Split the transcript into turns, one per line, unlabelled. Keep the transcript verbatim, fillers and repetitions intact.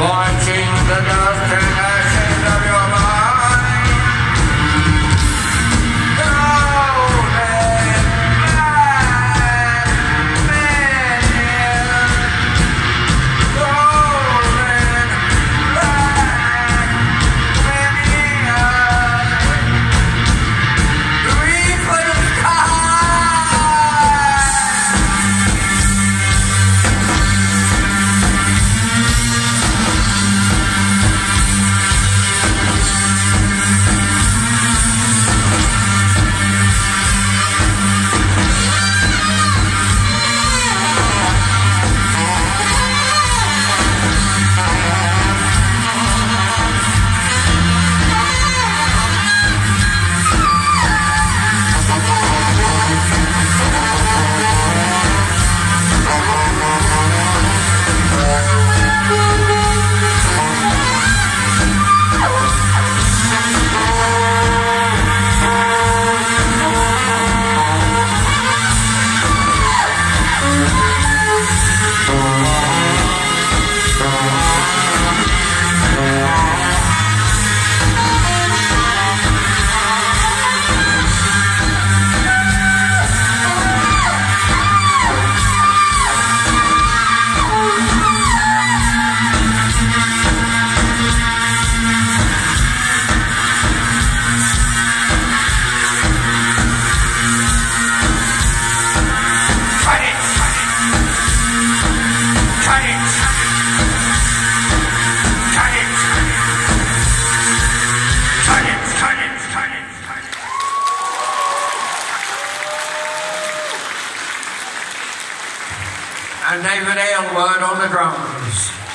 marching the dust and ashes of your mind. Golden black men, golden black men, reach for the sky. And David Aylward on the drums.